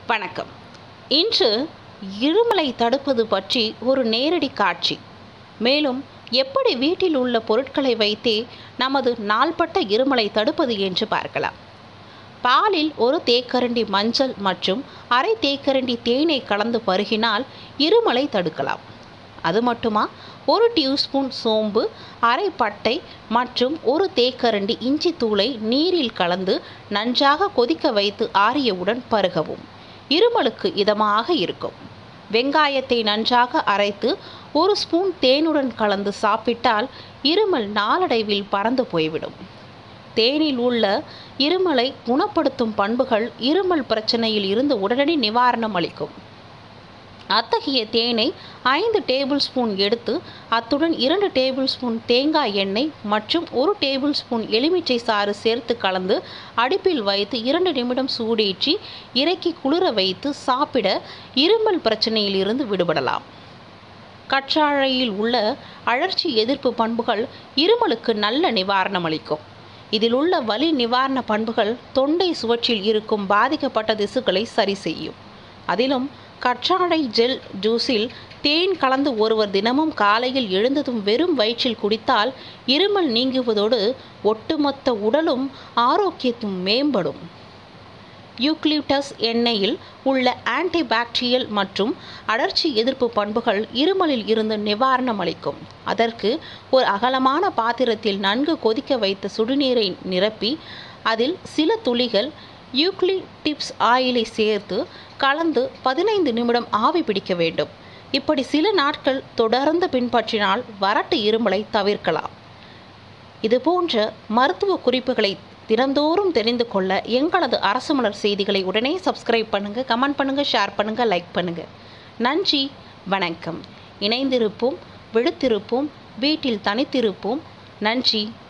வணக்கம். இன்று இருமலை தடுப்பது பற்றி ஒரு நேரடி காட்சி. மேலும் எப்படி வீட்டில் உள்ள பொருட்களை வைத்தே நமது நாள்பட்ட இருமலை தடுப்பது என்று பார்க்கலாம். பாலில் ஒரு தேக்கரண்டி மஞ்சள் மற்றும் அரை தேக்கரண்டி தேனை கலந்து பருகினால் இருமலை தடுக்கலாம். அது மட்டுமா, ஒரு டியூஸ்பூன் சோம்பு, அரை பட்டை மற்றும் ஒரு தேக்கரண்டி இஞ்சி தூளை நீரில் கலந்து நன்றாக கொதிக்க வைத்து ஆறியவுடன் பருகவும். இருமலுக்கு இதமாக இருக்கும். வெங்காயத்தை நன்றாக அரைத்து ஒரு ஸ்பூன் தேனுடன் கலந்து சாப்பிட்டால் இருமல் நாளடைவில் பறந்து போய்விடும். தேனில் உள்ள இருமலை குணப்படுத்தும் பண்புகள் இருமல் பிரச்சனையில் இருந்து உடனடி நிவாரணம் அளிக்கும். அத்தகைய தேனை 5 டேபிள் ஸ்பூன் எடுத்து அத்துடன் 2 டேபிள் ஸ்பூன் தேங்காய் எண்ணெய் மற்றும் 1 டேபிள் ஸ்பூன் எலுமிச்சை சாறு சேர்த்து கலந்து அடுப்பில் வைத்து 2 நிமிடம் சூடேற்றி இறக்கி குளிர வைத்து சாப்பிட இருமல் பிரச்சனையில் இருந்து விடுபடலாம். கற்றாழையில் உள்ள அழற்சி எதிர்ப்பு பண்புகள் இருமலுக்கு நல்ல நிவாரணம் அளிக்கும். இதில் உள்ள வலி நிவாரண பண்புகள் தொண்டை சுவற்றில் இருக்கும் பாதிக்கப்பட்ட திசுக்களை சரி செய்யும். அதிலும் கற்றாழை ஜெல் ஜூஸில் தேன் கலந்து ஒருவர் தினமும் காலையில் எழுந்ததும் வெறும் வயிற்றில் குடித்தால் இருமல் நீங்குவதோடு ஒட்டுமொத்த உடலும் ஆரோக்கியத்தும் மேம்படும். யூக்லிப்டஸ் எண்ணெயில் உள்ள ஆன்டிபாக்டீரியல் மற்றும் அழற்சி எதிர்ப்பு பண்புகள் இருமலில் இருந்து நிவாரணம் அளிக்கும். அதற்கு ஒரு அகலமான பாத்திரத்தில் நன்கு கொதிக்க வைத்த சுடுநீரை நிரப்பி அதில் சில துளிகள் யூக்லிப்டிப்ஸ் ஆயிலை சேர்த்து கலந்து 15 நிமிடம் ஆவி பிடிக்க வேண்டும். இப்படி சில நாட்கள் தொடர்ந்து பின்பற்றினால் வறட்டு இருமலை தவிர்க்கலாம். இதுபோன்ற மருத்துவ குறிப்புகளை தினந்தோறும் தெரிந்து கொள்ள எங்களது அரசு மலர் செய்திகளை உடனே சப்ஸ்கிரைப் பண்ணுங்கள், கமெண்ட் பண்ணுங்கள், ஷேர் பண்ணுங்கள், லைக் பண்ணுங்கள். நன்றி, வணக்கம். இணைந்திருப்போம், விழுத்திருப்போம், வீட்டில் தனித்திருப்போம். நன்றி,